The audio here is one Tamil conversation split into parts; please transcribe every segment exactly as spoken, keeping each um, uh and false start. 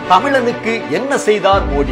தமிழனுக்கு என்ன செய்தார் மோடி?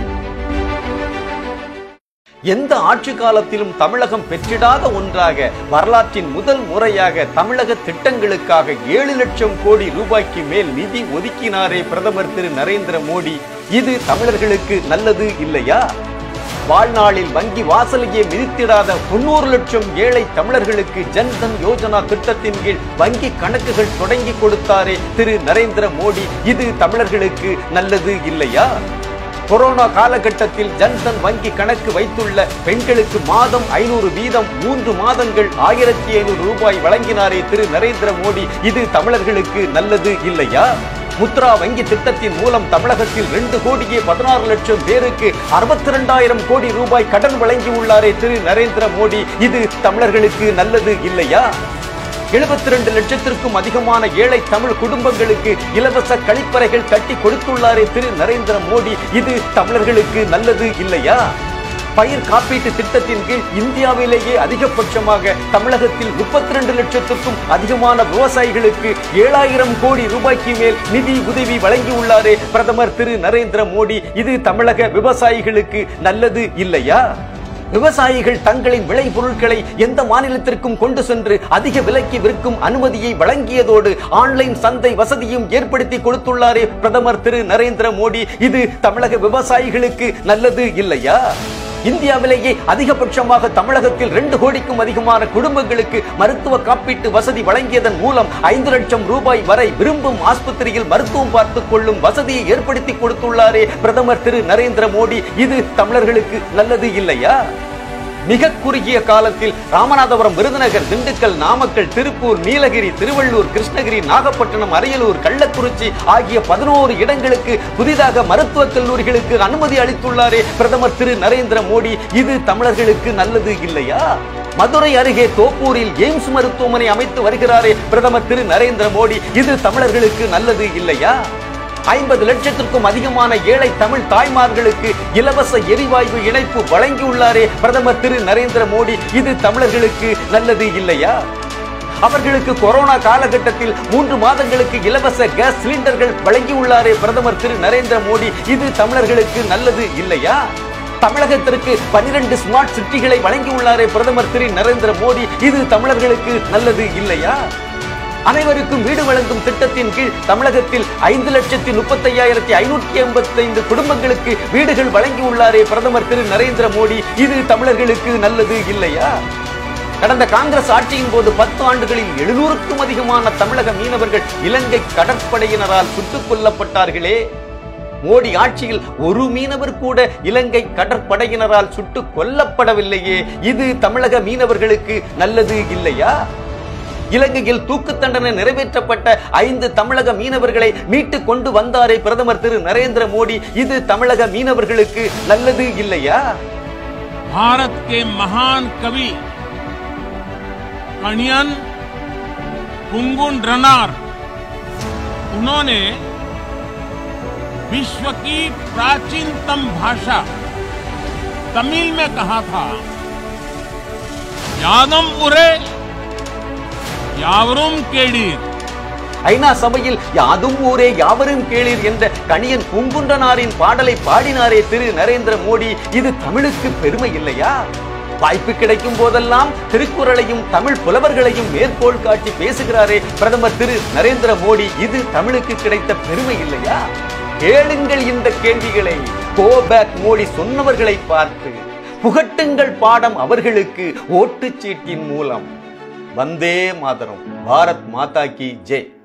எந்த ஆட்சி காலத்திலும் தமிழகம் பெற்றிடாத ஒன்றாக வரலாற்றின் முதல் முறையாக தமிழக திட்டங்களுக்காக ஏழு லட்சம் கோடி ரூபாய்க்கு மேல் நிதி ஒதுக்கினாரே பிரதமர் திரு நரேந்திர மோடி. இது தமிழர்களுக்கு நல்லது இல்லையா? வாழ்நாளில் வங்கி வாசலையே மிதித்திடாத தொண்ணூறு லட்சம் ஏழை தமிழர்களுக்கு ஜன்தன் யோஜனா திட்டத்தின் கீழ் வங்கி கணக்குகள் தொடங்கி கொடுத்தாரே திரு நரேந்திர மோடி. இது தமிழர்களுக்கு நல்லது இல்லையா? கொரோனா காலகட்டத்தில் ஜன்தன் வங்கி கணக்கு வைத்துள்ள பெண்களுக்கு மாதம் ஐநூறு வீதம் மூன்று மாதங்கள் ஆயிரத்தி ஐநூறு ரூபாய் வழங்கினாரே திரு நரேந்திர மோடி. இது தமிழர்களுக்கு நல்லது இல்லையா? முத்ரா வங்கி திட்டத்தின் மூலம் தமிழகத்தில் ரெண்டு கோடியே பதினாறு லட்சம் பேருக்கு அறுபத்தி இரண்டாயிரம் கோடி ரூபாய் கடன் வழங்கி உள்ளாரே திரு நரேந்திர மோடி. இது தமிழர்களுக்கு நல்லது இல்லையா? எழுபத்தி இரண்டு லட்சத்திற்கும் அதிகமான ஏழை தமிழ் குடும்பங்களுக்கு இலவச கழிப்பறைகள் கட்டி கொடுத்துள்ளாரே திரு நரேந்திர மோடி. இது தமிழர்களுக்கு நல்லது இல்லையா? பயிர் காப்பீட்டு திட்டத்தின் கீழ் இந்தியாவிலேயே அதிகபட்சமாக தமிழகத்தில் முப்பத்தி இரண்டு லட்சத்திற்கும் அதிகமான விவசாயிகளுக்கு ஏழாயிரம் கோடி ரூபாய்க்கு மேல் நிதி உதவி வழங்கியுள்ளாரே பிரதமர் திரு நரேந்திர மோடி. இது தமிழக விவசாயிகளுக்கு நல்லது இல்லையா? விவசாயிகள் தங்களின் விளை பொருட்களை எந்த மாநிலத்திற்கும் கொண்டு சென்று அதிக விலைக்கு விற்கும் அனுமதியை வழங்கியதோடு ஆன்லைன் சந்தை வசதியும் ஏற்படுத்தி கொடுத்துள்ளாரே பிரதமர் திரு நரேந்திர மோடி. இது தமிழக விவசாயிகளுக்கு நல்லது இல்லையா? இந்தியாவிலேயே அதிகபட்சமாக தமிழகத்தில் ரெண்டு கோடிக்கும் அதிகமான குடும்பங்களுக்கு மருத்துவ காப்பீட்டு வசதி வழங்கியதன் மூலம் ஐந்து லட்சம் ரூபாய் வரை விரும்பும் ஆஸ்பத்திரியில் மருத்துவம் பார்த்துக் கொள்ளும் வசதியை ஏற்படுத்தி கொடுத்துள்ளாரே பிரதமர் திரு நரேந்திர மோடி. இது தமிழர்களுக்கு நல்லது இல்லையா? மிக குறுகிய காலத்தில் ராமநாதபுரம், விருதுநகர், திண்டுக்கல், நாமக்கல், திருப்பூர், நீலகிரி, திருவள்ளூர், கிருஷ்ணகிரி, நாகப்பட்டினம், அரியலூர், கள்ளக்குறிச்சி ஆகிய பதினோரு இடங்களுக்கு புதிதாக மருத்துவக் கல்லூரிகளுக்கு அனுமதி அளித்துள்ளாரே பிரதமர் திரு நரேந்திர மோடி. இது தமிழர்களுக்கு நல்லது இல்லையா? மதுரை அருகே தோப்பூரில் எய்ம்ஸ் மருத்துவமனை அமைத்து வருகிறாரே பிரதமர் திரு நரேந்திர மோடி. இது தமிழர்களுக்கு நல்லது இல்லையா? ஐம்பது லட்சத்திற்கும் அதிகமான ஏழை தமிழ் தாய்மார்களுக்கு இலவச எரிவாயு இணைப்பு வழங்கியுள்ளாரே பிரதமர் திரு நரேந்திர மோடி. இது தமிழர்களுக்கு நல்லது இல்லையா? அவர்களுக்கு கொரோனா காலகட்டத்தில் மூன்று மாதங்களுக்கு இலவச கேஸ் சிலிண்டர்கள் வழங்கியுள்ளாரே பிரதமர் திரு நரேந்திர மோடி. இது தமிழர்களுக்கு நல்லது இல்லையா? தமிழகத்திற்கு பனிரெண்டு ஸ்மார்ட் சிட்டிகளை வழங்கியுள்ளாரே பிரதமர் திரு நரேந்திர மோடி. இது தமிழர்களுக்கு நல்லது இல்லையா? அனைவருக்கும் வீடு வழங்கும் திட்டத்தின் கீழ் தமிழகத்தில் ஐந்து லட்சத்தி முப்பத்தி ஐயாயிரத்தி ஐநூற்றி எண்பத்தி ஐந்து குடும்பங்களுக்கு வீடுகள் வழங்கியுள்ளாரே பிரதமர் திரு நரேந்திர மோடி. இது தமிழர்களுக்கு நல்லது இல்லையா? கடந்த காங்கிரஸ் ஆட்சியின் போது பத்து ஆண்டுகளில் எழுநூறுக்கும் அதிகமான தமிழக மீனவர்கள் இலங்கை கடற்படையினரால் சுட்டுக் கொல்லப்பட்டார்களே. மோடி ஆட்சியில் ஒரு மீனவர் கூட இலங்கை கடற்படையினரால் சுட்டுக் கொல்லப்படவில்லையே. இது தமிழக மீனவர்களுக்கு நல்லது இல்லையா? இலங்கையில் தூக்கு தண்டனை நிறைவேற்றப்பட்ட ஐந்து தமிழக மீனவர்களை மீட்டு கொண்டு வந்தாரே பிரதமர் திரு நரேந்திர மோடி. இது தமிழக மீனவர்களுக்கு நல்லது இல்லையா? भारत के महान कवि कणियन पुंगुन रनार, उन्होंने विश्व की प्राचीनतम भाषा तमिल में कहा था, यादम उरे யாவரும் கேளீர். ஐநா சபையில் யாதும் ஊரே யாவரும் கேளீர் என்ற கணியன் பூங்குன்றனாரின் பாடலை பாடினாரே திரு நரேந்திர மோடி. இது தமிழுக்கு பெருமை இல்லையா? வாய்ப்பு கிடைக்கும் போதெல்லாம் திருக்குறளையும் தமிழ் புலவர்களையும் மேற்கோள் காட்டி பேசுகிறாரே பிரதமர் திரு நரேந்திர மோடி. இது தமிழுக்கு கிடைத்த பெருமை இல்லையா? கேளுங்கள் இந்த கேள்விகளை. கோ பேக் மோடி சொன்னவர்களை பார்த்து புகட்டுங்கள் பாடம் அவர்களுக்கு ஓட்டுச்சீட்டின் மூலம். வந்தே மாதரம். பாரத் மாதா கி ஜெய்.